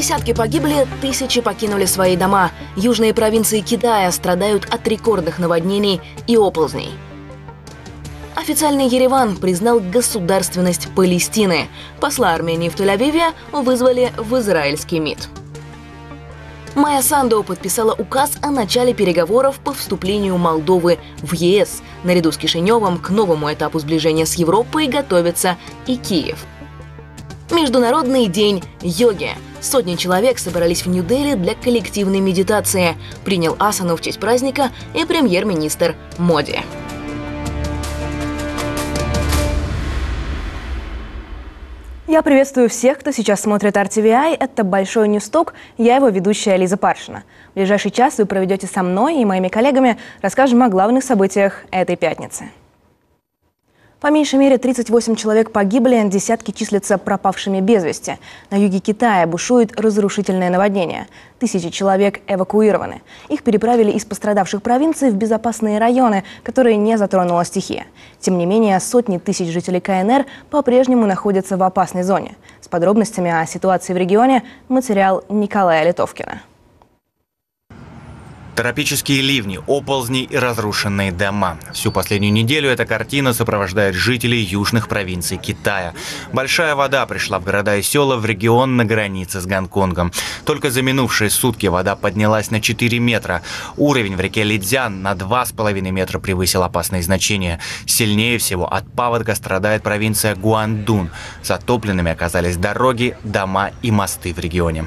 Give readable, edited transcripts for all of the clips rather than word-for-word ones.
Десятки погибли, тысячи покинули свои дома. Южные провинции Китая страдают от рекордных наводнений и оползней. Официальный Ереван признал государственность Палестины. Посла Армении в Тель-Авиве вызвали в израильский МИД. Майя Санду подписала указ о начале переговоров по вступлению Молдовы в ЕС. Наряду с Кишиневым к новому этапу сближения с Европой готовится и Киев. Международный день йоги. Сотни человек собрались в Нью-Дели для коллективной медитации. Принял асану в честь праздника и премьер-министр Моди. Я приветствую всех, кто сейчас смотрит RTVI. Это «Большой Ньюсток». Я его ведущая Лиза Паршина. В ближайший час вы проведете со мной и моими коллегами. Расскажем о главных событиях этой пятницы. По меньшей мере 38 человек погибли, десятки числятся пропавшими без вести. На юге Китая бушует разрушительное наводнение. Тысячи человек эвакуированы. Их переправили из пострадавших провинций в безопасные районы, которые не затронула стихия. Тем не менее, сотни тысяч жителей КНР по-прежнему находятся в опасной зоне. С подробностями о ситуации в регионе материал Николая Литовкина. Тропические ливни, оползни и разрушенные дома. Всю последнюю неделю эта картина сопровождает жителей южных провинций Китая. Большая вода пришла в города и села в регион на границе с Гонконгом. Только за минувшие сутки вода поднялась на 4 метра. Уровень в реке Лидзян на 2,5 метра превысил опасные значения. Сильнее всего от паводка страдает провинция Гуандун. Затопленными оказались дороги, дома и мосты в регионе.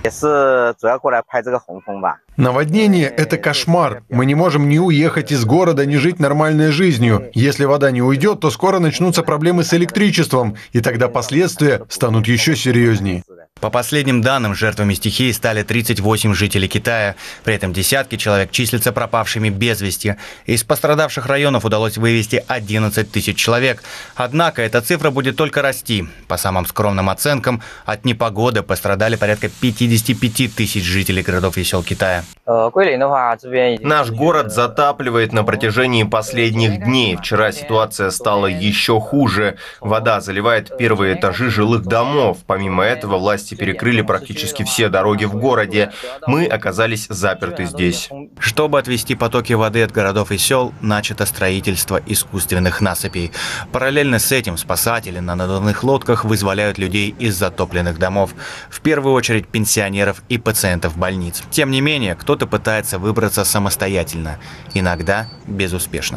Наводнение – это кошмар. Мы не можем ни уехать из города, ни жить нормальной жизнью. Если вода не уйдет, то скоро начнутся проблемы с электричеством, и тогда последствия станут еще серьезнее. По последним данным, жертвами стихии стали 38 жителей Китая. При этом десятки человек числятся пропавшими без вести. Из пострадавших районов удалось вывести 11 тысяч человек. Однако эта цифра будет только расти. По самым скромным оценкам, от непогоды пострадали порядка 55 тысяч жителей городов и сел Китая. Наш город затапливает на протяжении последних дней. Вчера ситуация стала еще хуже. Вода заливает первые этажи жилых домов. Помимо этого, власти перекрыли практически все дороги в городе. Мы оказались заперты здесь. Чтобы отвести потоки воды от городов и сел, начато строительство искусственных насыпей. Параллельно с этим спасатели на надувных лодках вызволяют людей из затопленных домов. В первую очередь пенсионеров и пациентов больниц. Тем не менее, кто-то пытается выбраться самостоятельно. Иногда безуспешно.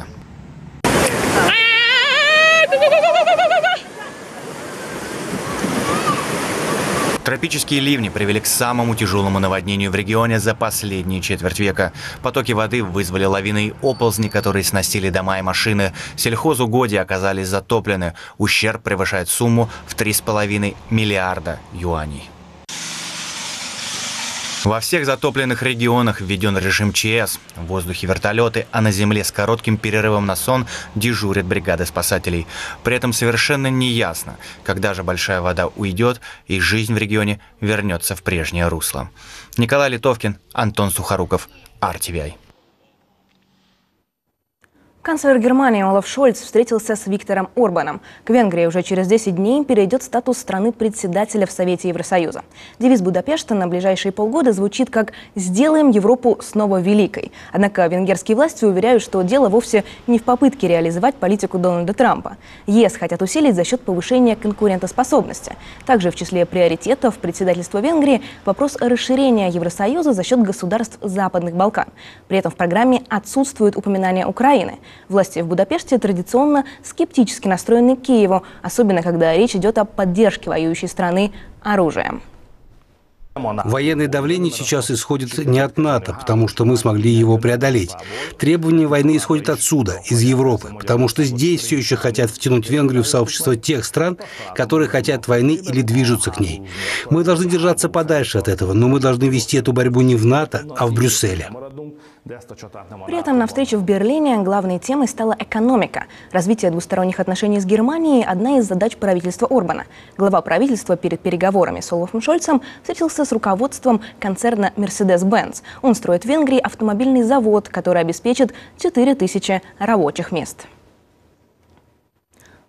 Тропические ливни привели к самому тяжелому наводнению в регионе за последние четверть века. Потоки воды вызвали лавины и оползни, которые сносили дома и машины. Сельхозугодья оказались затоплены. Ущерб превышает сумму в 3,5 миллиарда юаней. Во всех затопленных регионах введен режим ЧС. В воздухе вертолеты, а на земле с коротким перерывом на сон дежурят бригады спасателей. При этом совершенно неясно, когда же большая вода уйдет и жизнь в регионе вернется в прежнее русло. Николай Литовкин, Антон Сухоруков, RTVI. Канцлер Германии Олаф Шольц встретился с Виктором Орбаном. К Венгрии уже через 10 дней перейдет статус страны-председателя в Совете Евросоюза. Девиз Будапешта на ближайшие полгода звучит как «Сделаем Европу снова великой». Однако венгерские власти уверяют, что дело вовсе не в попытке реализовать политику Дональда Трампа. ЕС хотят усилить за счет повышения конкурентоспособности. Также в числе приоритетов председательства Венгрии вопрос расширения Евросоюза за счет государств Западных Балкан. При этом в программе отсутствует упоминание Украины. Власти в Будапеште традиционно скептически настроены к Киеву, особенно когда речь идет о поддержке воюющей страны оружием. Военное давление сейчас исходит не от НАТО, потому что мы смогли его преодолеть. Требования войны исходят отсюда, из Европы, потому что здесь все еще хотят втянуть Венгрию в сообщество тех стран, которые хотят войны или движутся к ней. Мы должны держаться подальше от этого, но мы должны вести эту борьбу не в НАТО, а в Брюсселе. При этом на встрече в Берлине главной темой стала экономика. Развитие двусторонних отношений с Германией – одна из задач правительства Орбана. Глава правительства перед переговорами с Олафом Шольцем встретился с руководством концерна Mercedes-Benz. Он строит в Венгрии автомобильный завод, который обеспечит 4000 рабочих мест.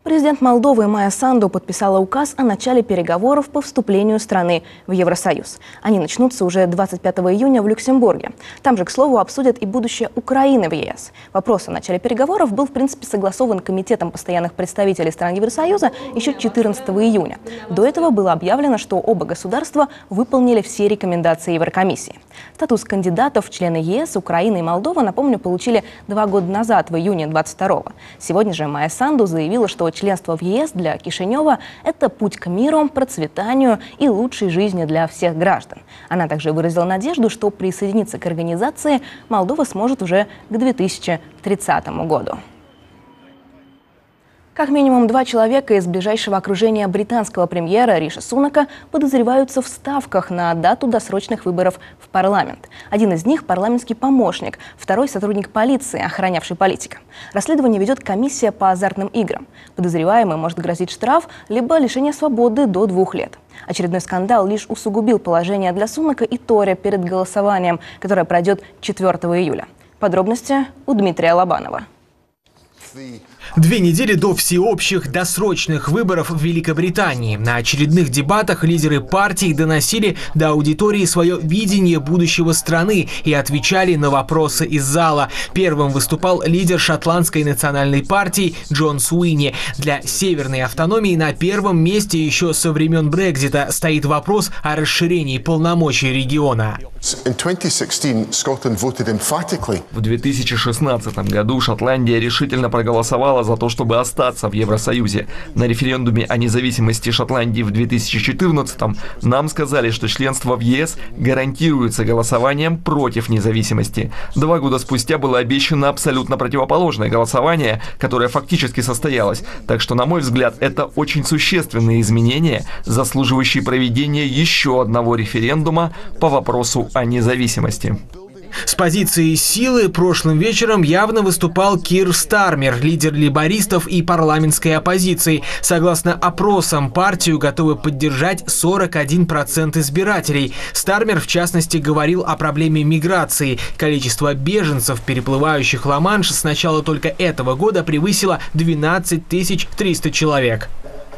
Президент Молдовы Майя Санду подписала указ о начале переговоров по вступлению страны в Евросоюз. Они начнутся уже 25 июня в Люксембурге. Там же, к слову, обсудят и будущее Украины в ЕС. Вопрос о начале переговоров был, в принципе, согласован Комитетом постоянных представителей стран Евросоюза еще 14 июня. До этого было объявлено, что оба государства выполнили все рекомендации Еврокомиссии. Статус кандидатов в члены ЕС Украина и Молдова, напомню, получили 2 года назад, в июне 22-го. Сегодня же Майя Санду заявила, что членство в ЕС для Кишинева – это путь к миру, процветанию и лучшей жизни для всех граждан. Она также выразила надежду, что присоединиться к организации Молдова сможет уже к 2030 году. Как минимум 2 человека из ближайшего окружения британского премьера Риши Сунака подозреваются в ставках на дату досрочных выборов в парламент. Один из них – парламентский помощник, второй – сотрудник полиции, охранявший политика. Расследование ведет комиссия по азартным играм. Подозреваемый может грозить штраф либо лишение свободы до 2 лет. Очередной скандал лишь усугубил положение для Сунака и Тори перед голосованием, которое пройдет 4 июля. Подробности у Дмитрия Лобанова. 2 недели до всеобщих досрочных выборов в Великобритании на очередных дебатах лидеры партий доносили до аудитории свое видение будущего страны и отвечали на вопросы из зала. Первым выступал лидер шотландской национальной партии Джон Суини. Для северной автономии на первом месте еще со времен Брексита стоит вопрос о расширении полномочий региона. В 2016 году Шотландия решительно проголосовала за то, чтобы остаться в Евросоюзе. На референдуме о независимости Шотландии в 2014-м нам сказали, что членство в ЕС гарантируется голосованием против независимости. 2 года спустя было обещано абсолютно противоположное голосование, которое фактически состоялось. Так что, на мой взгляд, это очень существенные изменения, заслуживающие проведения еще одного референдума по вопросу о независимости. С позиции силы прошлым вечером явно выступал Кир Стармер, лидер лейбористов и парламентской оппозиции. Согласно опросам, партию готовы поддержать 41% избирателей. Стармер, в частности, говорил о проблеме миграции. Количество беженцев, переплывающих Ла-Манш, с начала только этого года превысило 12 300 человек.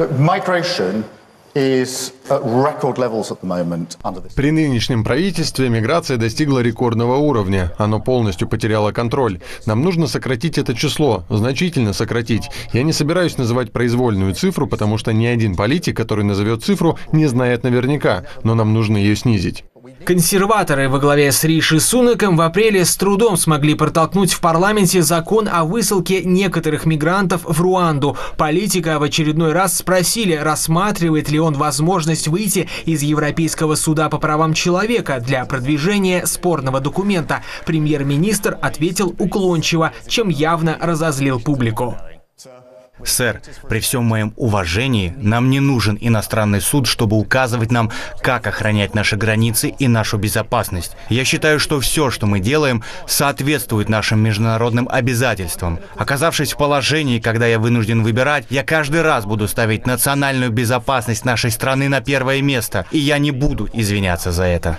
При нынешнем правительстве миграция достигла рекордного уровня. Оно полностью потеряло контроль. Нам нужно сократить это число, значительно сократить. Я не собираюсь называть произвольную цифру, потому что ни один политик, который назовет цифру, не знает наверняка, но нам нужно ее снизить. Консерваторы во главе с Риши Сунаком в апреле с трудом смогли протолкнуть в парламенте закон о высылке некоторых мигрантов в Руанду. Политика в очередной раз спросили, рассматривает ли он возможность выйти из Европейского суда по правам человека для продвижения спорного документа. Премьер-министр ответил уклончиво, чем явно разозлил публику. Сэр, при всем моем уважении, нам не нужен иностранный суд, чтобы указывать нам, как охранять наши границы и нашу безопасность. Я считаю, что все, что мы делаем, соответствует нашим международным обязательствам. Оказавшись в положении, когда я вынужден выбирать, я каждый раз буду ставить национальную безопасность нашей страны на первое место, и я не буду извиняться за это.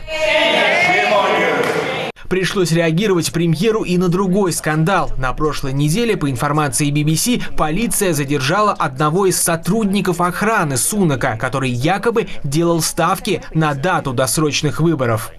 Пришлось реагировать премьеру и на другой скандал. На прошлой неделе, по информации BBC, полиция задержала одного из сотрудников охраны Сунака, который якобы делал ставки на дату досрочных выборов.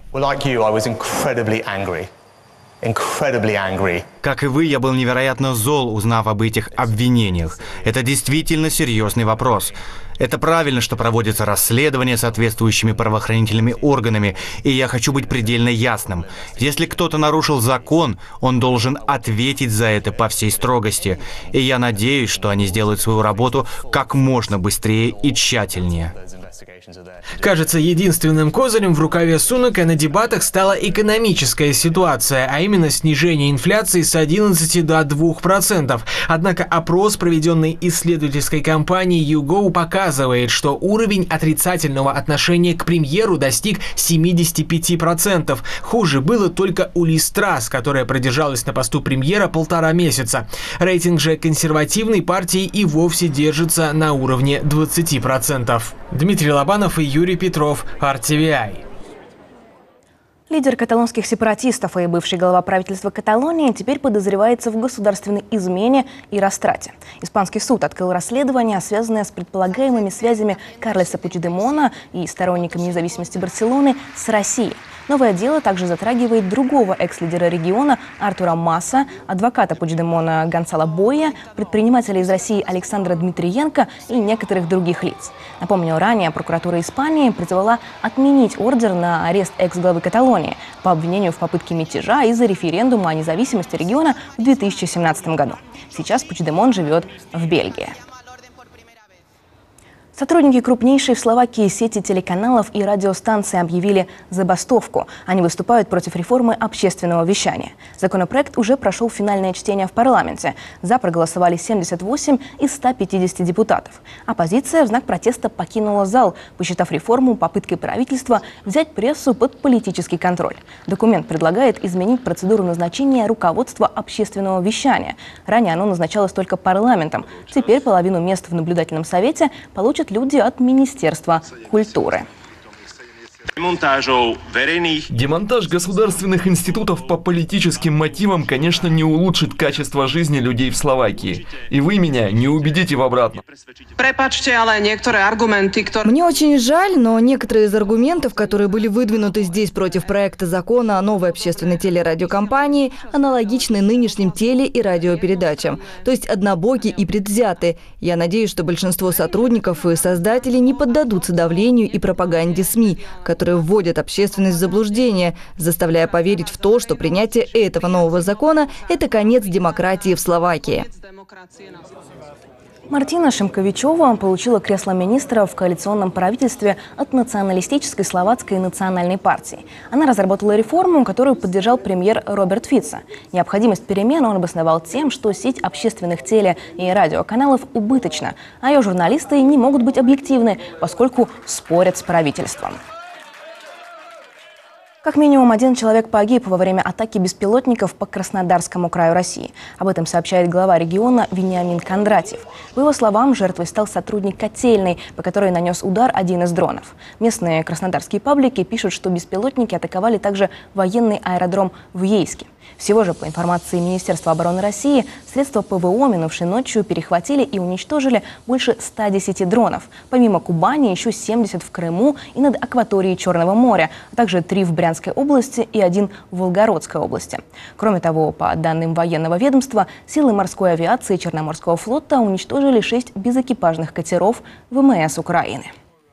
Как и вы, я был невероятно зол, узнав об этих обвинениях. Это действительно серьезный вопрос. Это правильно, что проводится расследование соответствующими правоохранительными органами, и я хочу быть предельно ясным. Если кто-то нарушил закон, он должен ответить за это по всей строгости. И я надеюсь, что они сделают свою работу как можно быстрее и тщательнее. Кажется, единственным козырем в рукаве Сунака на дебатах стала экономическая ситуация, а именно снижение инфляции с 11 до 2%. Однако опрос, проведенный исследовательской компанией YouGov, показывает, что уровень отрицательного отношения к премьеру достиг 75%. Хуже было только у Лиз Трасс, которая продержалась на посту премьера 1,5 месяца. Рейтинг же консервативной партии и вовсе держится на уровне 20%. Дмитрий Лобанов и Юрий Петров, RTVI. Лидер каталонских сепаратистов и бывший глава правительства Каталонии теперь подозревается в государственной измене и растрате. Испанский суд открыл расследование, связанное с предполагаемыми связями Карлеса Пучдемона и сторонниками независимости Барселоны с Россией. Новое дело также затрагивает другого экс-лидера региона Артура Маса, адвоката Пучдемона Гонсало Бойя, предпринимателя из России Александра Дмитриенко и некоторых других лиц. Напомню, ранее прокуратура Испании призвала отменить ордер на арест экс-главы Каталонии по обвинению в попытке мятежа из-за референдума о независимости региона в 2017 году. Сейчас Пучдемон живет в Бельгии. Сотрудники крупнейшей в Словакии сети телеканалов и радиостанций объявили забастовку. Они выступают против реформы общественного вещания. Законопроект уже прошел финальное чтение в парламенте. За проголосовали 78 из 150 депутатов. Оппозиция в знак протеста покинула зал, посчитав реформу попыткой правительства взять прессу под политический контроль. Документ предлагает изменить процедуру назначения руководства общественного вещания. Ранее оно назначалось только парламентом. Теперь половину мест в наблюдательном совете получат люди от Министерства культуры. Демонтаж государственных институтов по политическим мотивам, конечно, не улучшит качество жизни людей в Словакии. И вы меня не убедите в обратном. Мне очень жаль, но некоторые из аргументов, которые были выдвинуты здесь против проекта закона о новой общественной телерадиокомпании, аналогичны нынешним теле- и радиопередачам, то есть однобоки и предвзяты. Я надеюсь, что большинство сотрудников и создателей не поддадутся давлению и пропаганде СМИ, которые вводят общественность в заблуждение, заставляя поверить в то, что принятие этого нового закона – это конец демократии в Словакии. Мартина Шимковичова получила кресло министра в коалиционном правительстве от националистической словацкой национальной партии. Она разработала реформу, которую поддержал премьер Роберт Фицо. Необходимость перемен он обосновал тем, что сеть общественных теле- и радиоканалов убыточна, а ее журналисты не могут быть объективны, поскольку спорят с правительством. Как минимум один человек погиб во время атаки беспилотников по Краснодарскому краю России. Об этом сообщает глава региона Вениамин Кондратьев. По его словам, жертвой стал сотрудник котельной, по которой нанес удар один из дронов. Местные краснодарские паблики пишут, что беспилотники атаковали также военный аэродром в Ейске. Всего же, по информации Министерства обороны России, средства ПВО минувшей ночью перехватили и уничтожили больше 110 дронов. Помимо Кубани, еще 70 в Крыму и над акваторией Черного моря, а также 3 в Брянской области и 1 в Волгородской области. Кроме того, по данным военного ведомства, силы морской авиации Черноморского флота уничтожили 6 безэкипажных катеров ВМС Украины.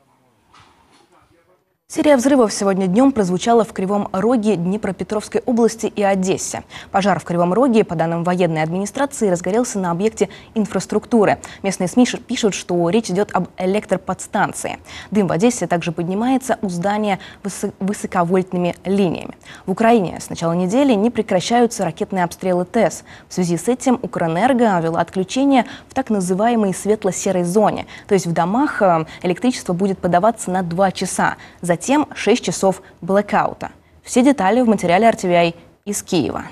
Серия взрывов сегодня днем прозвучала в Кривом Роге, Днепропетровской области и Одессе. Пожар в Кривом Роге, по данным военной администрации, разгорелся на объекте инфраструктуры. Местные СМИ пишут, что речь идет об электроподстанции. Дым в Одессе также поднимается у здания высоковольтными линиями. В Украине с начала недели не прекращаются ракетные обстрелы ТЭС. В связи с этим Укрэнерго ввела отключение в так называемой светло-серой зоне. То есть в домах электричество будет подаваться на 2 часа. Затем 6 часов блэкаута. Все детали в материале RTVI из Киева.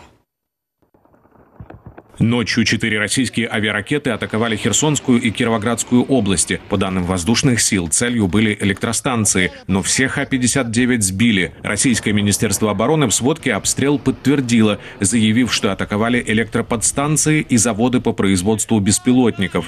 Ночью 4 российские авиаракеты атаковали Херсонскую и Кировоградскую области. По данным воздушных сил, целью были электростанции, но все Х-59 сбили. Российское министерство обороны в сводке обстрел подтвердило, заявив, что атаковали электроподстанции и заводы по производству беспилотников.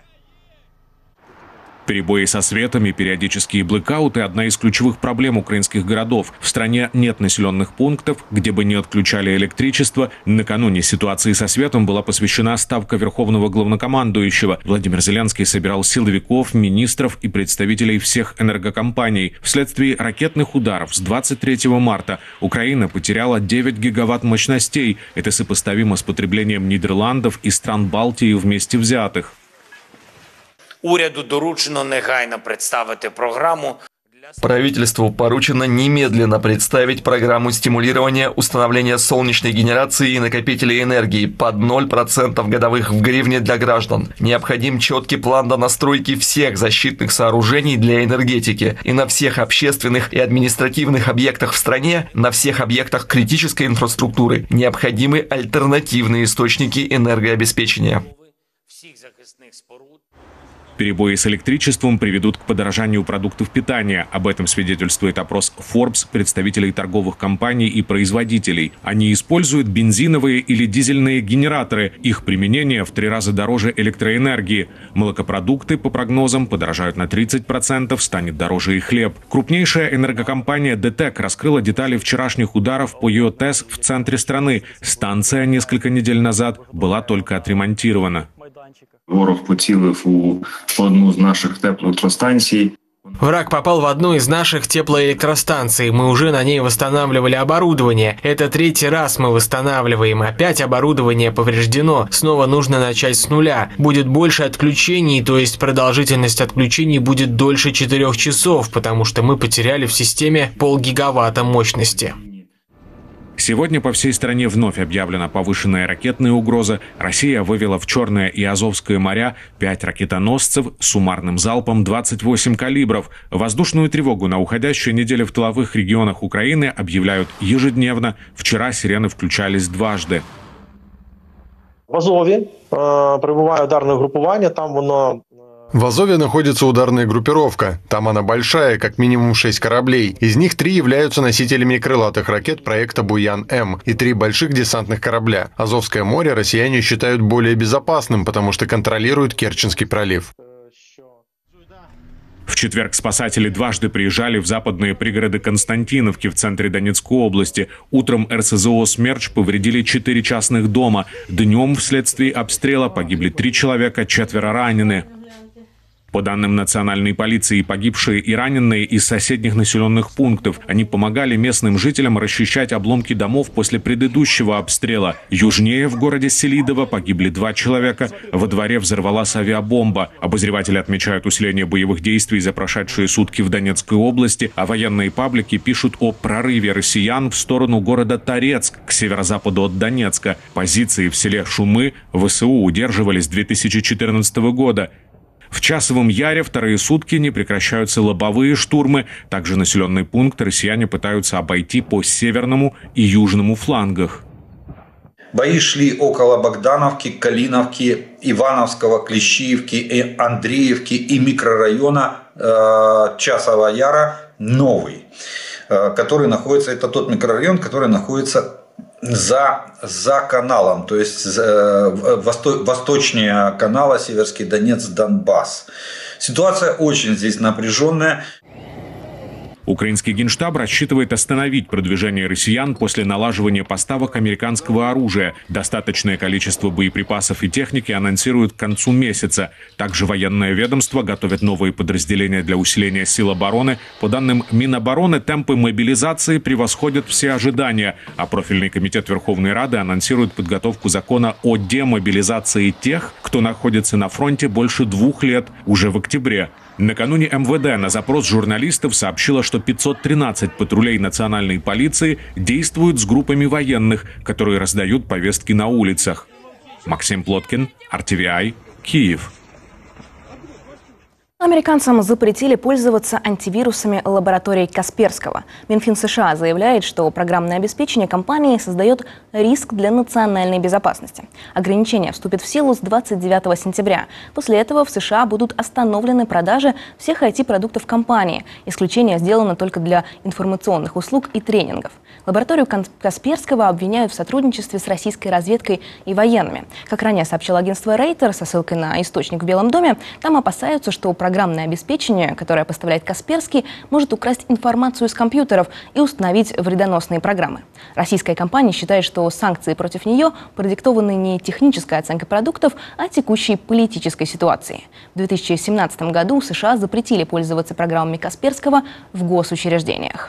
Перебои со светом и периодические блэкауты – одна из ключевых проблем украинских городов. В стране нет населенных пунктов, где бы не отключали электричество. Накануне ситуации со светом была посвящена ставка Верховного главнокомандующего. Владимир Зеленский собирал силовиков, министров и представителей всех энергокомпаний. Вследствие ракетных ударов с 23 марта Украина потеряла 9 гигаватт мощностей. Это сопоставимо с потреблением Нидерландов и стран Балтии вместе взятых. Уряду доручено негайно представити программу. Правительству поручено немедленно представить программу стимулирования установления солнечной генерации и накопителей энергии под 0% годовых в гривне для граждан. Необходим четкий план донастройки всех защитных сооружений для энергетики и на всех общественных и административных объектах в стране, на всех объектах критической инфраструктуры. Необходимы альтернативные источники энергообеспечения. Перебои с электричеством приведут к подорожанию продуктов питания. Об этом свидетельствует опрос Forbes представителей торговых компаний и производителей. Они используют бензиновые или дизельные генераторы. Их применение в 3 раза дороже электроэнергии. Молокопродукты, по прогнозам, подорожают на 30%, станет дороже и хлеб. Крупнейшая энергокомпания ДТЭК раскрыла детали вчерашних ударов по ее ТЭС в центре страны. Станция несколько недель назад была только отремонтирована. Ворог поцілив у одну з наших теплоелектростанцій. Враг попал в одну из наших теплоэлектростанций. Мы уже на ней восстанавливали оборудование. Это 3-й раз мы восстанавливаем. Опять оборудование повреждено. Снова нужно начать с нуля. Будет больше отключений, то есть продолжительность отключений будет дольше 4 часов, потому что мы потеряли в системе 0,5 гигаватта мощности. Сегодня по всей стране вновь объявлена повышенная ракетная угроза. Россия вывела в Черное и Азовское моря 5 ракетоносцев с суммарным залпом 28 калибров. Воздушную тревогу на уходящую неделю в тыловых регионах Украины объявляют ежедневно. Вчера сирены включались дважды. В Азові прибуває ударне групування, там воно... В Азове находится ударная группировка. Там она большая, как минимум 6 кораблей. Из них 3 являются носителями крылатых ракет проекта «Буян-М» и 3 больших десантных корабля. Азовское море россияне считают более безопасным, потому что контролируют Керченский пролив. В четверг спасатели дважды приезжали в западные пригороды Константиновки в центре Донецкой области. Утром РСЗО «Смерч» повредили 4 частных дома. Днем вследствие обстрела погибли 3 человека, 4 ранены. По данным национальной полиции, погибшие и раненые из соседних населенных пунктов. Они помогали местным жителям расчищать обломки домов после предыдущего обстрела. Южнее в городе Селидово погибли 2 человека. Во дворе взорвалась авиабомба. Обозреватели отмечают усиление боевых действий за прошедшие сутки в Донецкой области, а военные паблики пишут о прорыве россиян в сторону города Торецк, к северо-западу от Донецка. Позиции в селе Шумы ВСУ удерживали с 2014 года. В Часовом Яре 2-е сутки не прекращаются лобовые штурмы. Также населенный пункт россияне пытаются обойти по северному и южному флангах. Бои шли около Богдановки, Калиновки, Ивановского, Клещиевки, и Андреевки и микрорайона Часового Яра Новый, который находится, это тот микрорайон, который находится за каналом, то есть восточнее канала Северский Донец, Донбасс. Ситуация очень здесь напряженная. Украинский генштаб рассчитывает остановить продвижение россиян после налаживания поставок американского оружия. Достаточное количество боеприпасов и техники анонсируют к концу месяца. Также военное ведомство готовит новые подразделения для усиления сил обороны. По данным Минобороны, темпы мобилизации превосходят все ожидания. А профильный комитет Верховной Рады анонсирует подготовку закона о демобилизации тех, кто находится на фронте больше 2 лет, уже в октябре. Накануне МВД на запрос журналистов сообщила, что 513 патрулей национальной полиции действуют с группами военных, которые раздают повестки на улицах. Максим Плоткин, RTVI, Киев. Американцам запретили пользоваться антивирусами лаборатории Касперского. Минфин США заявляет, что программное обеспечение компании создает риск для национальной безопасности. Ограничение вступит в силу с 29 сентября. После этого в США будут остановлены продажи всех IT-продуктов компании. Исключение сделано только для информационных услуг и тренингов. Лабораторию Касперского обвиняют в сотрудничестве с российской разведкой и военными. Как ранее сообщило агентство Рейтер со ссылкой на источник в Белом доме, там опасаются, что программное обеспечение, которое поставляет Касперский, может украсть информацию из компьютеров и установить вредоносные программы. Российская компания считает, что санкции против нее продиктованы не технической оценкой продуктов, а текущей политической ситуацией. В 2017 году США запретили пользоваться программами Касперского в госучреждениях.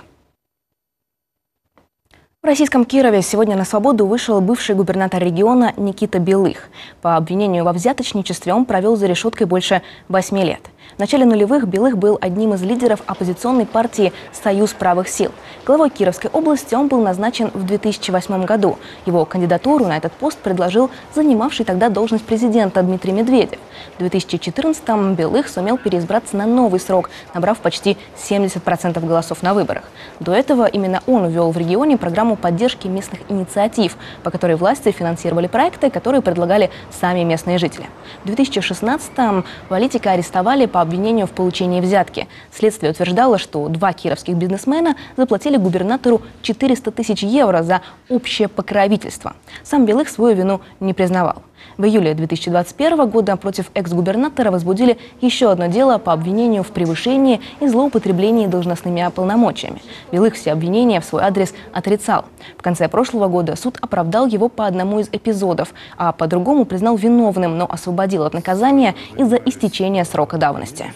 В российском Кирове сегодня на свободу вышел бывший губернатор региона Никита Белых. По обвинению во взяточничестве он провел за решеткой больше 8 лет. В начале нулевых Белых был одним из лидеров оппозиционной партии «Союз правых сил». Главой Кировской области он был назначен в 2008 году. Его кандидатуру на этот пост предложил занимавший тогда должность президента Дмитрий Медведев. В 2014-м Белых сумел переизбраться на новый срок, набрав почти 70% голосов на выборах. До этого именно он ввел в регионе программу поддержки местных инициатив, по которой власти финансировали проекты, которые предлагали сами местные жители. В 2016-м политика арестовали по обвинению в получении взятки. Следствие утверждало, что 2 кировских бизнесмена заплатили губернатору 400 тысяч евро за общее покровительство. Сам Белых свою вину не признавал. В июле 2021 года против экс-губернатора возбудили еще одно дело по обвинению в превышении и злоупотреблении должностными полномочиями. Белых все обвинения в свой адрес отрицал. В конце прошлого года суд оправдал его по одному из эпизодов, а по другому признал виновным, но освободил от наказания из-за истечения срока давности.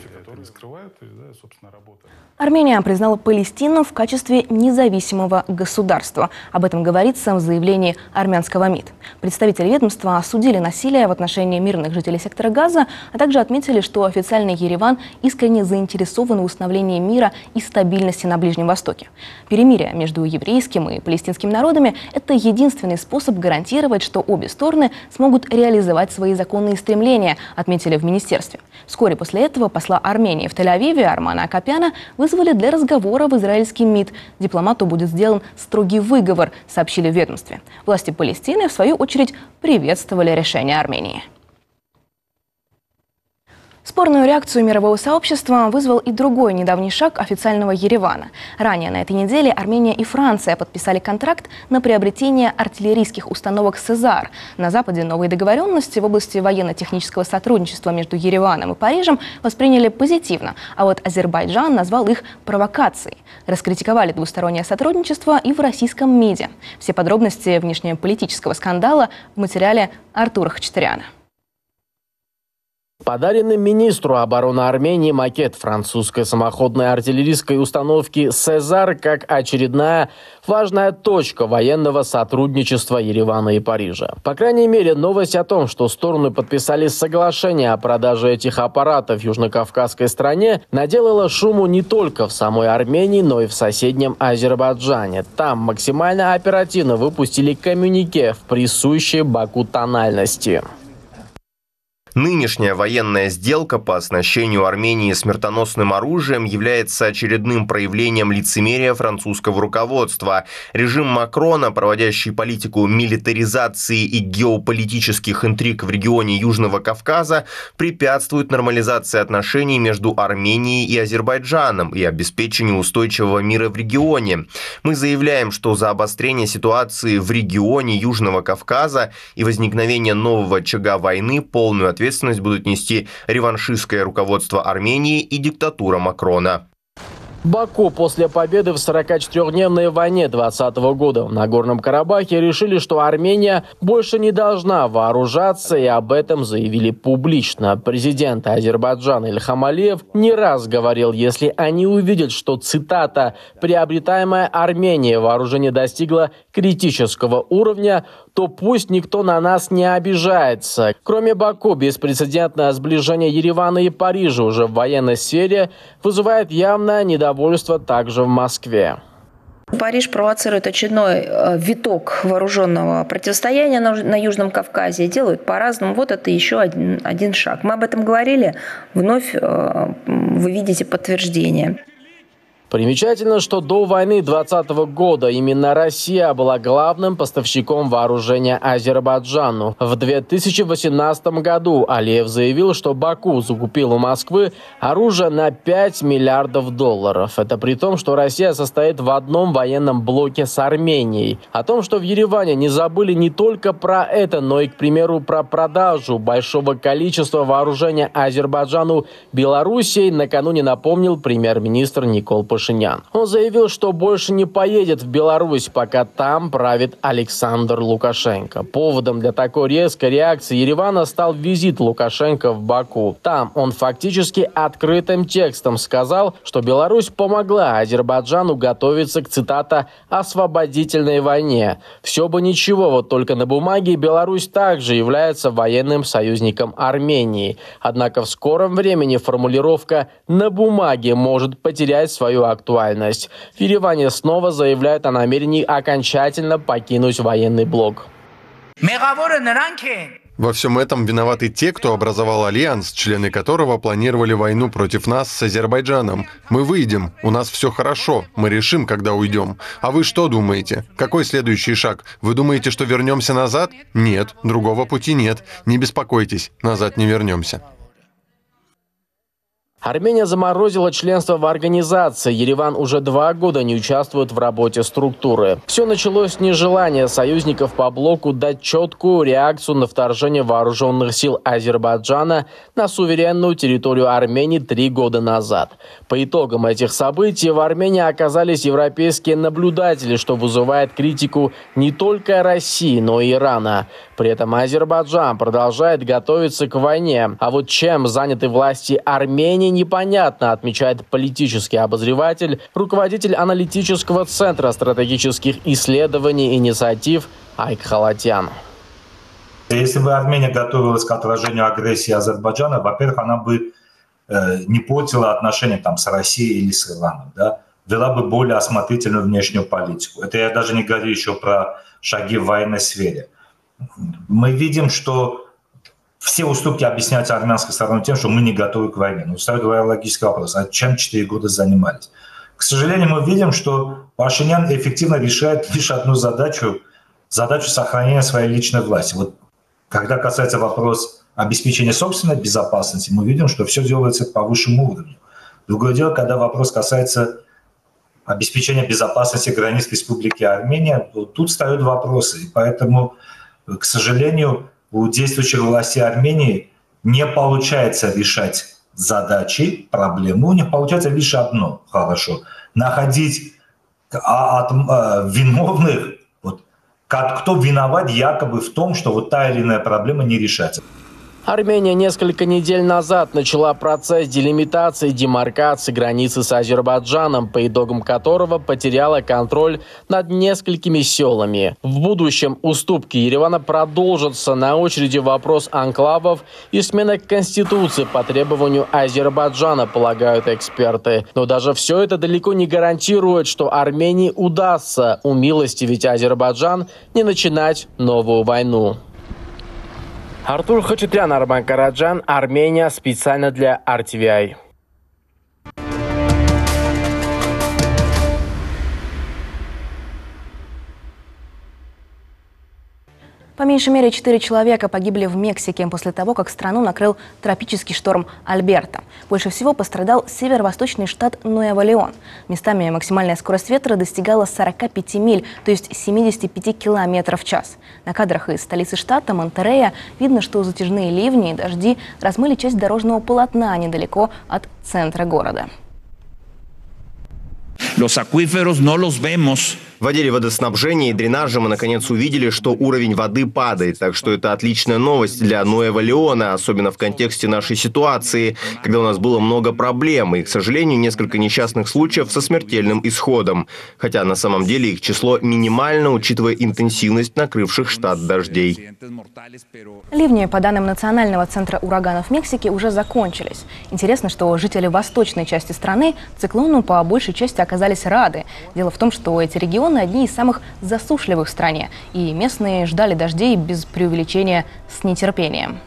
Армения признала Палестину в качестве независимого государства. Об этом говорится в заявлении армянского МИД. Представители ведомства осудили насилие в отношении мирных жителей сектора Газа, а также отметили, что официальный Ереван искренне заинтересован в установлении мира и стабильности на Ближнем Востоке. Перемирие между еврейским и палестинским народами – это единственный способ гарантировать, что обе стороны смогут реализовать свои законные стремления, отметили в министерстве. Вскоре после этого посла Армении в Тель-Авиве Армана Акопяна вызвали для разговора в израильский МИД. Дипломату будет сделан строгий выговор, сообщили в ведомстве. Власти Палестины, в свою очередь, приветствовали решение Армении. Спорную реакцию мирового сообщества вызвал и другой недавний шаг официального Еревана. Ранее на этой неделе Армения и Франция подписали контракт на приобретение артиллерийских установок «Сезар». На Западе новые договоренности в области военно-технического сотрудничества между Ереваном и Парижем восприняли позитивно, а вот Азербайджан назвал их провокацией. Раскритиковали двустороннее сотрудничество и в российском МИДе. Все подробности внешнеполитического скандала в материале Артура Хачатуряна. Подаренный министру обороны Армении макет французской самоходной артиллерийской установки «Сезар» как очередная важная точка военного сотрудничества Еревана и Парижа. По крайней мере, новость о том, что стороны подписали соглашение о продаже этих аппаратов в южнокавказской стране, наделала шуму не только в самой Армении, но и в соседнем Азербайджане. Там максимально оперативно выпустили коммюнике в присущей Баку тональности. Нынешняя военная сделка по оснащению Армении смертоносным оружием является очередным проявлением лицемерия французского руководства. Режим Макрона, проводящий политику милитаризации и геополитических интриг в регионе Южного Кавказа, препятствует нормализации отношений между Арменией и Азербайджаном и обеспечению устойчивого мира в регионе. Мы заявляем, что за обострение ситуации в регионе Южного Кавказа и возникновение нового очага войны полную ответственность будут нести реваншистское руководство Армении и диктатура Макрона. Баку после победы в 44-дневной войне 2020 года в Нагорном Карабахе решили, что Армения больше не должна вооружаться, и об этом заявили публично. Президент Азербайджана Ильхам Алиев не раз говорил, если они увидят, что, цитата, «приобретаемое Арменией вооружение достигло критического уровня, то пусть никто на нас не обижается». Кроме Баку, беспрецедентное сближение Еревана и Парижа уже в военной сфере вызывает явное недовольство также в Москве. Париж провоцирует очередной виток вооруженного противостояния на Южном Кавказе. Делают по-разному. Вот это еще один шаг. Мы об этом говорили. Вновь вы видите подтверждение. Примечательно, что до войны 2020 года именно Россия была главным поставщиком вооружения Азербайджану. В 2018 году Алиев заявил, что Баку закупил у Москвы оружие на $5 миллиардов. Это при том, что Россия состоит в одном военном блоке с Арменией. О том, что в Ереване не забыли не только про это, но и, к примеру, про продажу большого количества вооружения Азербайджану Белоруссией, накануне напомнил премьер-министр Никол Пашинян. Пашинян. Он заявил, что больше не поедет в Беларусь, пока там правит Александр Лукашенко. Поводом для такой резкой реакции Еревана стал визит Лукашенко в Баку. Там он фактически открытым текстом сказал, что Беларусь помогла Азербайджану готовиться к, цитата, «освободительной войне». Все бы ничего, вот только на бумаге Беларусь также является военным союзником Армении. Однако в скором времени формулировка «на бумаге» может потерять свою актуальность. В Ереване снова заявляют о намерении окончательно покинуть военный блок. Во всем этом виноваты те, кто образовал альянс, члены которого планировали войну против нас с Азербайджаном. Мы выйдем, у нас все хорошо, мы решим, когда уйдем. А вы что думаете? Какой следующий шаг? Вы думаете, что вернемся назад? Нет, другого пути нет. Не беспокойтесь, назад не вернемся. Армения заморозила членство в организации. Ереван уже 2 года не участвует в работе структуры. Все началось с нежелания союзников по блоку дать четкую реакцию на вторжение вооруженных сил Азербайджана на суверенную территорию Армении 3 года назад. По итогам этих событий в Армении оказались европейские наблюдатели, что вызывает критику не только России, но и Ирана. При этом Азербайджан продолжает готовиться к войне. А вот чем заняты власти Армении, непонятно, отмечает политический обозреватель, руководитель аналитического центра стратегических исследований и инициатив Айк Халатян. Если бы Армения готовилась к отражению агрессии Азербайджана, во-первых, она бы не портила отношения там, с Россией или с Ираном, да? Вела бы более осмотрительную внешнюю политику. Это я даже не говорю еще про шаги в военной сфере. Мы видим, что все уступки объясняются армянской стороной тем, что мы не готовы к войне. Но встает логический вопрос, а чем 4 года занимались? К сожалению, мы видим, что Пашинян эффективно решает лишь одну задачу сохранения своей личной власти. Вот когда касается вопроса обеспечения собственной безопасности, мы видим, что все делается по высшему уровню. Другое дело, когда вопрос касается обеспечения безопасности границ Республики Армения, вот тут встают вопросы. И поэтому, к сожалению, у действующих властей Армении не получается решать задачи, проблемы. У них получается лишь одно хорошо. Находить виновных, вот, кто виноват якобы в том, что вот та или иная проблема не решается. Армения несколько недель назад начала процесс делимитации и демаркации границы с Азербайджаном, по итогам которого потеряла контроль над несколькими селами. В будущем уступки Еревана продолжатся. На очереди вопрос анклавов и смена конституции по требованию Азербайджана, полагают эксперты. Но даже все это далеко не гарантирует, что Армении удастся умилостивить Азербайджан, не начинать новую войну. Артур Хачатрян, Арман Караджан, Армения, специально для RTVI. По меньшей мере 4 человека погибли в Мексике после того, как страну накрыл тропический шторм Альберто. Больше всего пострадал северо-восточный штат Нуэво-Леон. Местами максимальная скорость ветра достигала 45 миль, то есть 75 километров в час. На кадрах из столицы штата Монтеррея видно, что затяжные ливни и дожди размыли часть дорожного полотна недалеко от центра города. В отделе водоснабжения и дренажа мы наконец увидели, что уровень воды падает. Так что это отличная новость для Нуэво-Леона, особенно в контексте нашей ситуации, когда у нас было много проблем и, к сожалению, несколько несчастных случаев со смертельным исходом. Хотя на самом деле их число минимально, учитывая интенсивность накрывших штат дождей. Ливни, по данным Национального центра ураганов Мексики, уже закончились. Интересно, что жители восточной части страны циклону по большей части оказались рады. Дело в том, что эти регионы одни из самых засушливых в стране, и местные ждали дождей без преувеличения с нетерпением.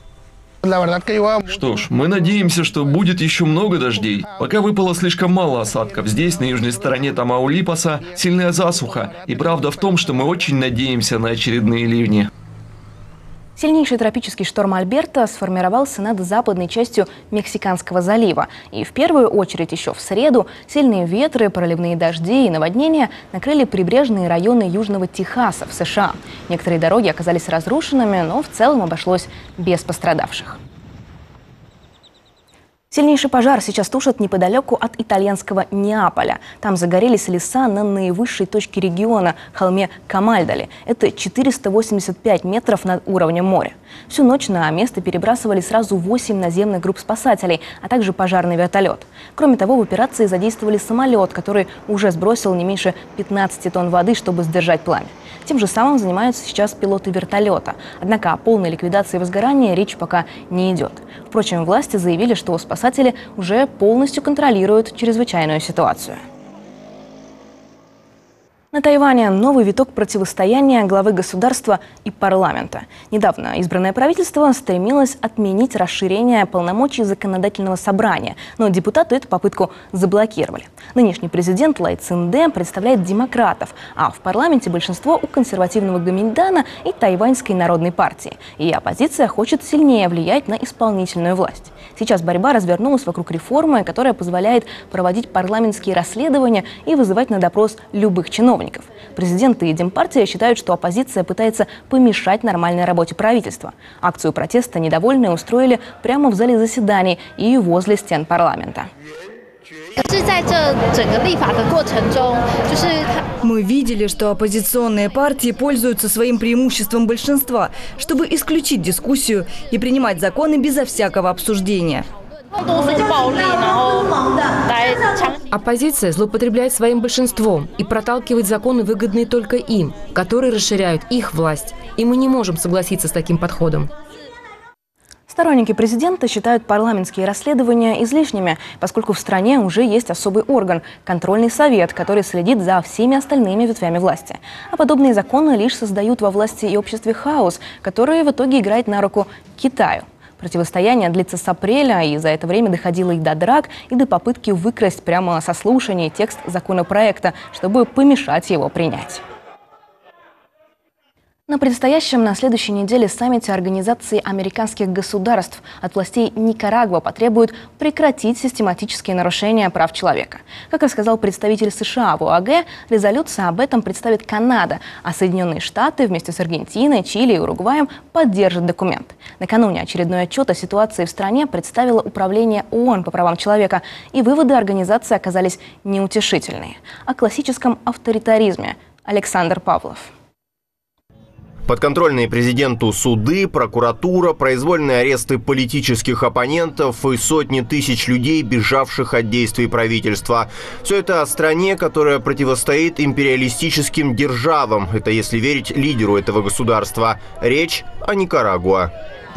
Что ж, мы надеемся, что будет еще много дождей. Пока выпало слишком мало осадков. Здесь, на южной стороне Тамаулипаса, сильная засуха. И правда в том, что мы очень надеемся на очередные ливни. Сильнейший тропический шторм Альберто сформировался над западной частью Мексиканского залива. И в первую очередь еще в среду сильные ветры, проливные дожди и наводнения накрыли прибрежные районы Южного Техаса в США. Некоторые дороги оказались разрушенными, но в целом обошлось без пострадавших. Сильнейший пожар сейчас тушат неподалеку от итальянского Неаполя. Там загорелись леса на наивысшей точке региона, холме Камальдали. Это 485 метров над уровнем моря. Всю ночь на место перебрасывали сразу 8 наземных групп спасателей, а также пожарный вертолет. Кроме того, в операции задействовали самолет, который уже сбросил не меньше 15 тонн воды, чтобы сдержать пламя. Тем же самым занимаются сейчас пилоты вертолета. Однако о полной ликвидации возгорания речь пока не идет. Впрочем, власти заявили, что спасатели уже полностью контролируют чрезвычайную ситуацию. На Тайване новый виток противостояния главы государства и парламента. Недавно избранное правительство стремилось отменить расширение полномочий законодательного собрания, но депутаты эту попытку заблокировали. Нынешний президент Лай Цзиньде представляет демократов, а в парламенте большинство у консервативного Гоминьдана и Тайваньской народной партии. И оппозиция хочет сильнее влиять на исполнительную власть. Сейчас борьба развернулась вокруг реформы, которая позволяет проводить парламентские расследования и вызывать на допрос любых чиновников. Президент и Демпартия считают, что оппозиция пытается помешать нормальной работе правительства. Акцию протеста недовольные устроили прямо в зале заседаний и возле стен парламента. Мы видели, что оппозиционные партии пользуются своим преимуществом большинства, чтобы исключить дискуссию и принимать законы безо всякого обсуждения. Оппозиция злоупотребляет своим большинством и проталкивает законы, выгодные только им, которые расширяют их власть. И мы не можем согласиться с таким подходом. Сторонники президента считают парламентские расследования излишними, поскольку в стране уже есть особый орган – контрольный совет, который следит за всеми остальными ветвями власти. А подобные законы лишь создают во власти и обществе хаос, который в итоге играет на руку Китаю. Противостояние длится с апреля, и за это время доходило и до драк, и до попытки выкрасть прямо со слушаний текст законопроекта, чтобы помешать его принять. На предстоящем на следующей неделе саммите Организации американских государств от властей Никарагуа потребуют прекратить систематические нарушения прав человека. Как рассказал представитель США в ОАГ, резолюция об этом представит Канада, а Соединенные Штаты вместе с Аргентиной, Чили и Уругваем поддержат документ. Накануне очередной отчет о ситуации в стране представило Управление ООН по правам человека, и выводы организации оказались неутешительные. О классическом авторитаризме Александр Павлов. Подконтрольные президенту суды, прокуратура, произвольные аресты политических оппонентов и сотни тысяч людей, бежавших от действий правительства. Все это о стране, которая противостоит империалистическим державам. Это если верить лидеру этого государства. Речь о Никарагуа.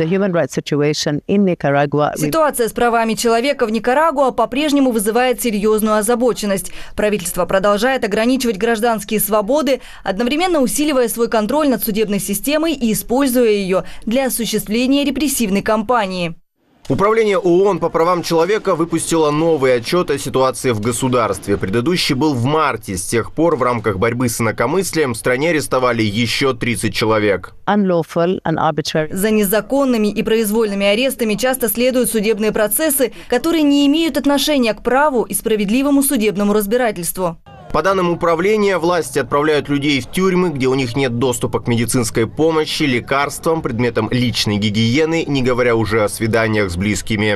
Ситуация с правами человека в Никарагуа по-прежнему вызывает серьезную озабоченность. Правительство продолжает ограничивать гражданские свободы, одновременно усиливая свой контроль над судебной системой и используя ее для осуществления репрессивной кампании. Управление ООН по правам человека выпустило новый отчет о ситуации в государстве. Предыдущий был в марте. С тех пор в рамках борьбы с инакомыслием в стране арестовали еще 30 человек. За незаконными и произвольными арестами часто следуют судебные процессы, которые не имеют отношения к праву и справедливому судебному разбирательству. По данным управления, власти отправляют людей в тюрьмы, где у них нет доступа к медицинской помощи, лекарствам, предметам личной гигиены, не говоря уже о свиданиях с близкими.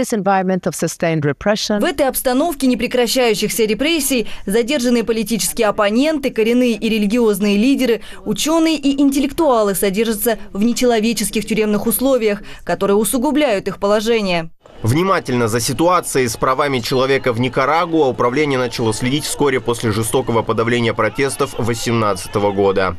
В этой обстановке непрекращающихся репрессий задержанные политические оппоненты, коренные и религиозные лидеры, ученые и интеллектуалы содержатся в нечеловеческих тюремных условиях, которые усугубляют их положение. Внимательно за ситуацией с правами человека в Никарагуа управление начало следить вскоре после жестокого подавления протестов 2018 года.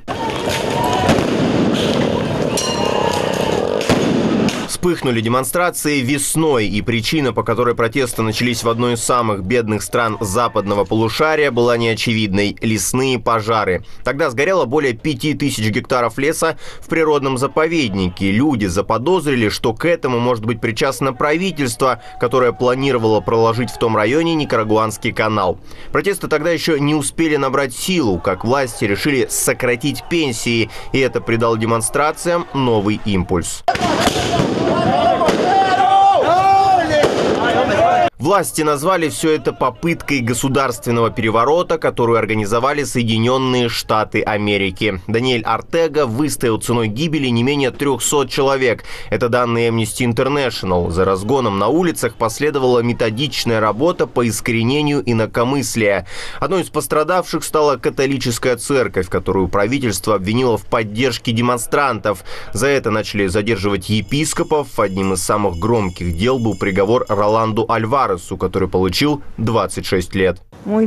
Вспыхнули демонстрации весной, и причина, по которой протесты начались в одной из самых бедных стран западного полушария, была неочевидной – лесные пожары. Тогда сгорело более 5000 гектаров леса в природном заповеднике. Люди заподозрили, что к этому может быть причастно правительство, которое планировало проложить в том районе Никарагуанский канал. Протесты тогда еще не успели набрать силу, как власти решили сократить пенсии, и это придало демонстрациям новый импульс. Власти назвали все это попыткой государственного переворота, которую организовали Соединенные Штаты Америки. Даниэль Ортега выстоял ценой гибели не менее 300 человек. Это данные Amnesty International. За разгоном на улицах последовала методичная работа по искоренению инакомыслия. Одной из пострадавших стала католическая церковь, которую правительство обвинило в поддержке демонстрантов. За это начали задерживать епископов. Одним из самых громких дел был приговор Роланду Альваресу, который получил 26 лет.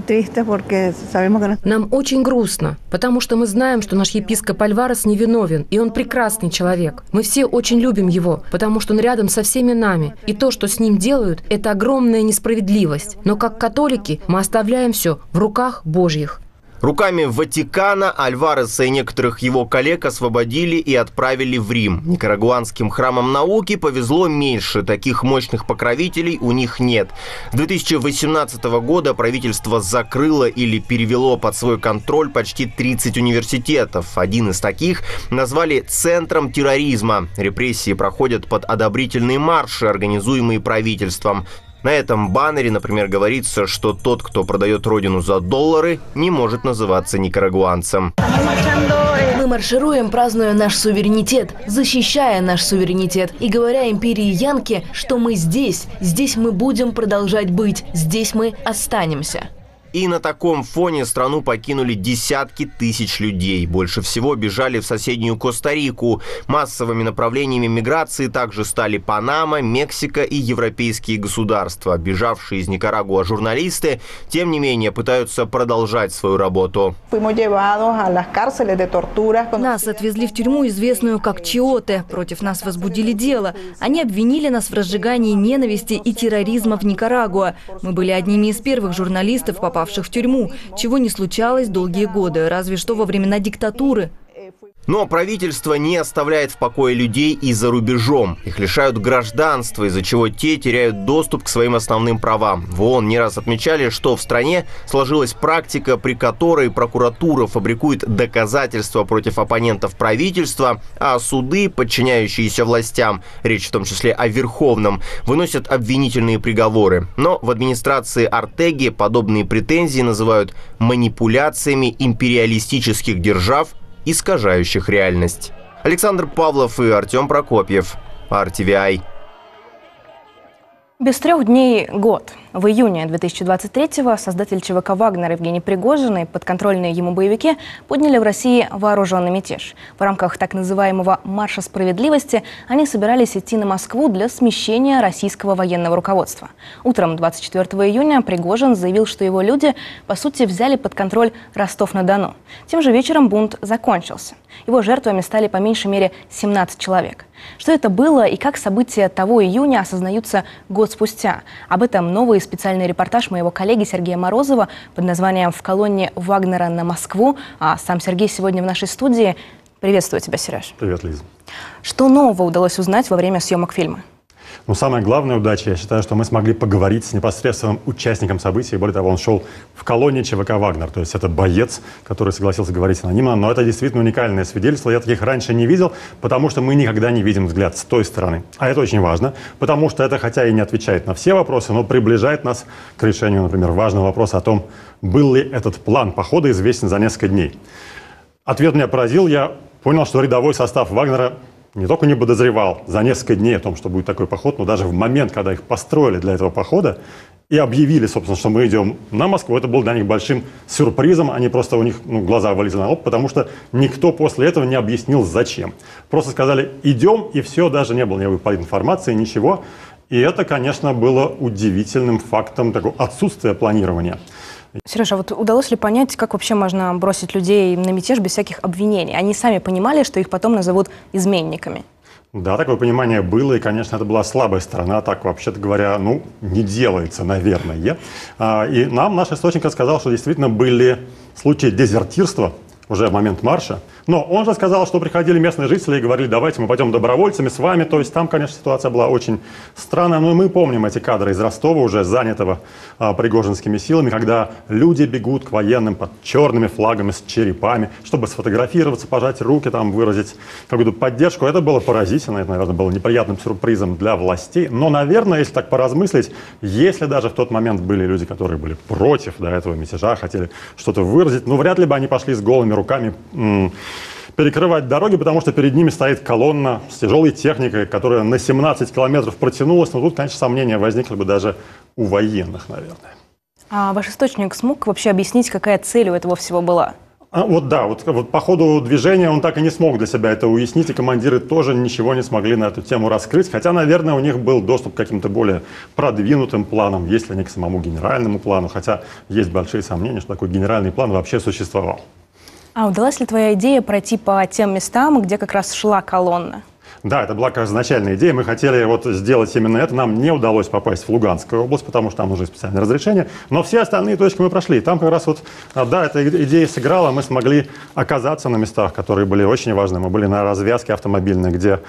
Нам очень грустно, потому что мы знаем, что наш епископ Альварес невиновен, и он прекрасный человек. Мы все очень любим его, потому что он рядом со всеми нами. И то, что с ним делают, это огромная несправедливость. Но как католики мы оставляем все в руках Божьих. Руками Ватикана Альвареса и некоторых его коллег освободили и отправили в Рим. Никарагуанским храмам науки повезло меньше. Таких мощных покровителей у них нет. С 2018 года правительство закрыло или перевело под свой контроль почти 30 университетов. Один из таких назвали центром терроризма. Репрессии проходят под одобрительные марши, организуемые правительством. На этом баннере, например, говорится, что тот, кто продает родину за доллары, не может называться никарагуанцем. Мы маршируем, празднуя наш суверенитет, защищая наш суверенитет и говоря империи Янки, что мы здесь мы будем продолжать быть, здесь мы останемся. И на таком фоне страну покинули десятки тысяч людей. Больше всего бежали в соседнюю Коста-Рику. Массовыми направлениями миграции также стали Панама, Мексика и европейские государства. Бежавшие из Никарагуа журналисты, тем не менее, пытаются продолжать свою работу. Нас отвезли в тюрьму, известную как Чиоте. Против нас возбудили дело. Они обвинили нас в разжигании ненависти и терроризма в Никарагуа. Мы были одними из первых журналистов, попавших в тюрьму, чего не случалось долгие годы, разве что во времена диктатуры. Но правительство не оставляет в покое людей и за рубежом. Их лишают гражданства, из-за чего те теряют доступ к своим основным правам. В ООН не раз отмечали, что в стране сложилась практика, при которой прокуратура фабрикует доказательства против оппонентов правительства, а суды, подчиняющиеся властям, речь в том числе о Верховном, выносят обвинительные приговоры. Но в администрации Ортеги подобные претензии называют манипуляциями империалистических держав, искажающих реальность. Александр Павлов и Артем Прокопьев. RTVI. Без 3 дней год. В июне 2023-го создатель ЧВК «Вагнер» Евгений Пригожин и подконтрольные ему боевики подняли в России вооруженный мятеж. В рамках так называемого «Марша справедливости» они собирались идти на Москву для смещения российского военного руководства. Утром 24 июня Пригожин заявил, что его люди, по сути, взяли под контроль Ростов-на-Дону. Тем же вечером бунт закончился. Его жертвами стали по меньшей мере 17 человек. Что это было и как события того июня осознаются год спустя? Об этом новый специальный репортаж моего коллеги Сергея Морозова под названием «В колонне Вагнера на Москву». А сам Сергей сегодня в нашей студии. Приветствую тебя, Сереж. Привет, Лиза. Что нового удалось узнать во время съемок фильма? Ну, самая главная удача, я считаю, что мы смогли поговорить с непосредственным участником событий. Более того, он шел в колонне ЧВК «Вагнер». То есть это боец, который согласился говорить анонимно. Но это действительно уникальное свидетельство. Я таких раньше не видел, потому что мы никогда не видим взгляд с той стороны. А это очень важно, потому что это, хотя и не отвечает на все вопросы, но приближает нас к решению, например, важного вопроса о том, был ли этот план похода известен за несколько дней. Ответ меня поразил. Я понял, что рядовой состав «Вагнера» не только не подозревал за несколько дней о том, что будет такой поход, но даже в момент, когда их построили для этого похода и объявили, собственно, что мы идем на Москву, это был для них большим сюрпризом. Они просто, у них глаза вылезли на лоб, потому что никто после этого не объяснил, зачем. Просто сказали «идем», и все, даже не было никакой политинформации, ничего. И это, конечно, было удивительным фактом такого отсутствия планирования. Сережа, а вот удалось ли понять, как вообще можно бросить людей на мятеж без всяких обвинений? Они сами понимали, что их потом назовут изменниками? Да, такое понимание было, и, конечно, это была слабая сторона, так, вообще-то говоря, не делается, наверное. И нам наш источник рассказал, что действительно были случаи дезертирства уже в момент марша, Но он же сказал, что приходили местные жители и говорили, давайте мы пойдем добровольцами с вами. То есть там, конечно, ситуация была очень странная. Но мы помним эти кадры из Ростова, уже занятого пригожинскими силами, когда люди бегут к военным под черными флагами с черепами, чтобы сфотографироваться, пожать руки, там, выразить какую-то поддержку. Это было поразительно, это, наверное, было неприятным сюрпризом для властей. Но, наверное, если так поразмыслить, если даже в тот момент были люди, которые были против этого мятежа, хотели что-то выразить, ну, вряд ли бы они пошли с голыми руками перекрывать дороги, потому что перед ними стоит колонна с тяжелой техникой, которая на 17 километров протянулась. Но тут, конечно, сомнения возникли бы даже у военных, наверное. А ваш источник смог вообще объяснить, какая цель у этого всего была? Вот по ходу движения он так и не смог для себя это уяснить, и командиры тоже ничего не смогли на эту тему раскрыть, хотя, наверное, у них был доступ к каким-то более продвинутым планам, если не к самому генеральному плану, хотя есть большие сомнения, что такой генеральный план вообще существовал. А удалась ли твоя идея пройти по тем местам, где как раз шла колонна? Да, это была, кажется, изначальная идея. Мы хотели сделать именно это. Нам не удалось попасть в Луганскую область, потому что там нужны специальные разрешения. Но все остальные точки мы прошли. Там как раз эта идея сыграла. Мы смогли оказаться на местах, которые были очень важны. Мы были на развязке автомобильной, где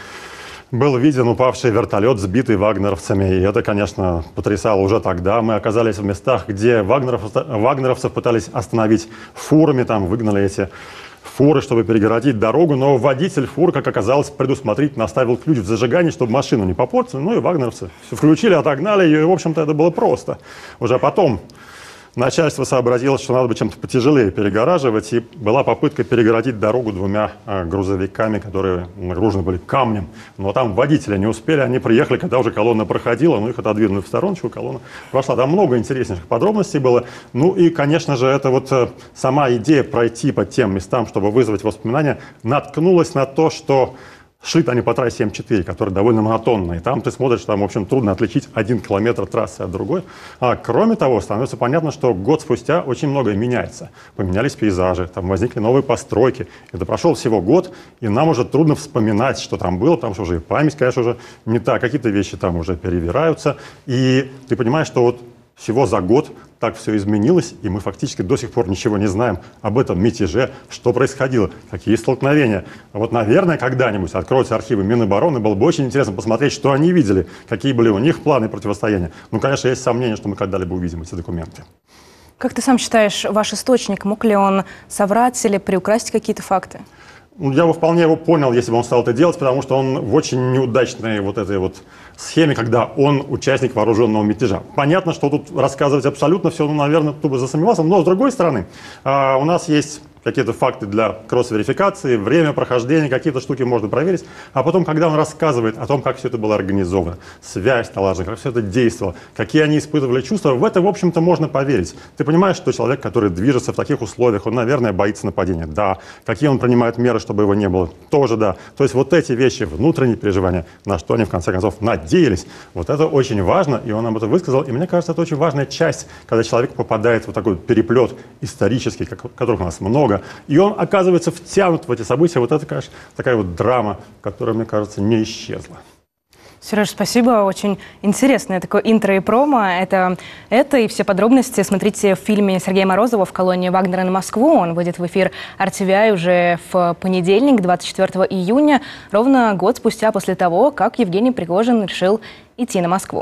был виден упавший вертолет, сбитый вагнеровцами. И это, конечно, потрясало уже тогда. Мы оказались в местах, где вагнеровцев пытались остановить фурами, там выгнали эти фуры, чтобы перегородить дорогу, но водитель фур, как оказалось, предусмотрительно оставил ключ в зажигании, чтобы машину не попортили. Ну и вагнеровцы все включили, отогнали ее, и, в общем-то, это было просто. Уже потом начальство сообразило, что надо бы чем-то потяжелее перегораживать, и была попытка перегородить дорогу двумя грузовиками, которые нагружены были камнем. Но там водители не успели, они приехали, когда уже колонна проходила, их отодвинули в стороночку, колонна прошла. Там много интереснейших подробностей было. Ну и, конечно же, это сама идея пройти по тем местам, чтобы вызвать воспоминания, наткнулась на то, что шли они по трассе М4, которая довольно монотонная. И там ты смотришь, там, в общем, трудно отличить 1 километр трассы от другой. А кроме того, становится понятно, что год спустя очень многое меняется. Поменялись пейзажи, там возникли новые постройки. Это прошел всего год, и нам уже трудно вспоминать, что там было, потому что уже и память, конечно, уже не та. Какие-то вещи там уже перевираются. И ты понимаешь, что всего за год так все изменилось, и мы фактически до сих пор ничего не знаем об этом мятеже, что происходило, какие столкновения. Наверное, когда-нибудь откроются архивы Минобороны, было бы очень интересно посмотреть, что они видели, какие были у них планы противостояния. Ну, конечно, есть сомнения, что мы когда-либо увидим эти документы. Как ты сам считаешь, ваш источник, мог ли он соврать или приукрасить какие-то факты? Я бы вполне его понял, если бы он стал это делать, потому что он в очень неудачной этой схеме, когда он участник вооруженного мятежа. Понятно, что тут рассказывать абсолютно все, наверное, кто бы засомневался, но с другой стороны, у нас есть какие-то факты для кросс-верификации, время прохождения, какие-то штуки можно проверить. А потом, когда он рассказывает о том, как все это было организовано, связь налажена, как все это действовало, какие они испытывали чувства, в это, в общем-то, можно поверить. Ты понимаешь, что человек, который движется в таких условиях, он, наверное, боится нападения. Да. Какие он принимает меры, чтобы его не было? Тоже да. То есть эти вещи, внутренние переживания, на что они, в конце концов, надеялись, это очень важно, и он нам это высказал. И мне кажется, это очень важная часть, когда человек попадает в такой переплет исторический, которых у нас много, и он оказывается втянут в эти события. Это, конечно, такая драма, которая, мне кажется, не исчезла. Сереж, спасибо. Очень интересное такое интро и промо. Это и все подробности смотрите в фильме Сергея Морозова «В колонии Вагнера на Москву». Он выйдет в эфир RTVI уже в понедельник, 24 июня, ровно год спустя после того, как Евгений Пригожин решил идти на Москву.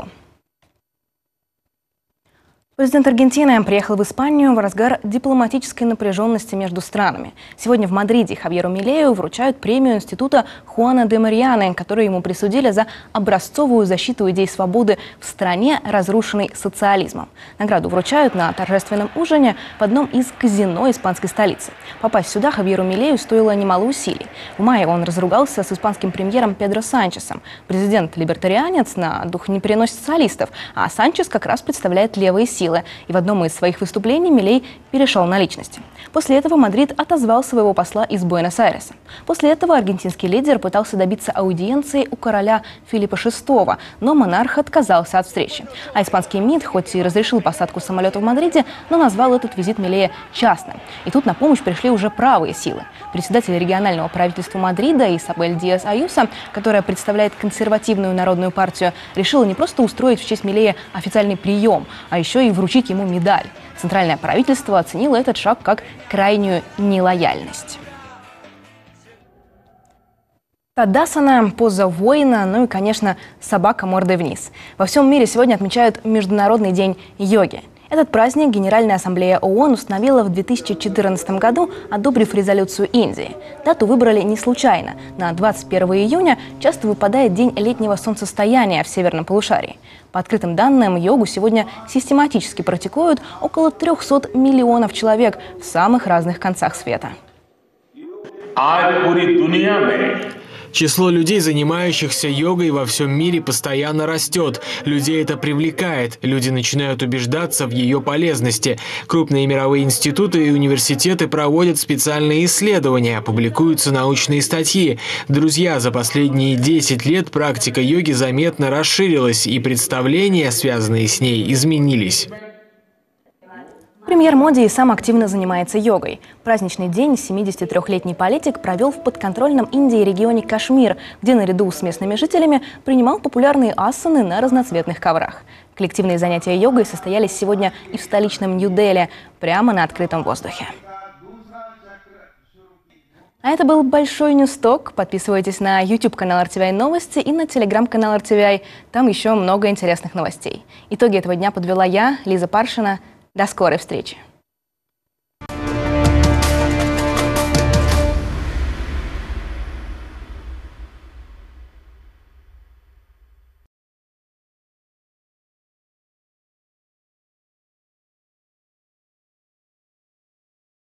Президент Аргентины приехал в Испанию в разгар дипломатической напряженности между странами. Сегодня в Мадриде Хавьеру Милею вручают премию Института Хуана де Марианы, которую ему присудили за образцовую защиту идей свободы в стране, разрушенной социализмом. Награду вручают на торжественном ужине в одном из казино испанской столицы. Попасть сюда Хавьеру Милею стоило немало усилий. В мае он разругался с испанским премьером Педро Санчесом. Президент-либертарианец на дух не переносит социалистов, а Санчес как раз представляет левые силы. И в одном из своих выступлений Милей перешел на личности. После этого Мадрид отозвал своего посла из Буэнос-Айреса. После этого аргентинский лидер пытался добиться аудиенции у короля Филиппа VI, но монарх отказался от встречи. А испанский МИД, хоть и разрешил посадку самолета в Мадриде, но назвал этот визит Милея частным. И тут на помощь пришли уже правые силы. Председатель регионального правительства Мадрида Исабель Диас Аюсо, которая представляет консервативную народную партию, решила не просто устроить в честь Милея официальный прием, а еще и вручить ему медаль. Центральное правительство оценило этот шаг как крайнюю нелояльность. Тадасана, поза воина, ну и, конечно, собака мордой вниз. Во всем мире сегодня отмечают Международный день йоги. Этот праздник Генеральная ассамблея ООН установила в 2014 году, одобрив резолюцию Индии. Дату выбрали не случайно. На 21 июня часто выпадает день летнего солнцестояния в северном полушарии. По открытым данным, йогу сегодня систематически практикуют около 300 миллионов человек в самых разных концах света. Число людей, занимающихся йогой во всем мире, постоянно растет. Людей это привлекает. Люди начинают убеждаться в ее полезности. Крупные мировые институты и университеты проводят специальные исследования, публикуются научные статьи. Друзья, за последние 10 лет практика йоги заметно расширилась, и представления, связанные с ней, изменились. Премьер Моди и сам активно занимается йогой. Праздничный день 73-летний политик провел в подконтрольном Индии регионе Кашмир, где наряду с местными жителями принимал популярные асаны на разноцветных коврах. Коллективные занятия йогой состоялись сегодня и в столичном Нью-Дели, прямо на открытом воздухе. А это был Большой Ньюсток. Подписывайтесь на YouTube-канал RTVI Новости и на телеграм-канал RTVI. Там еще много интересных новостей. Итоги этого дня подвела я, Лиза Паршина. До скорой встречи!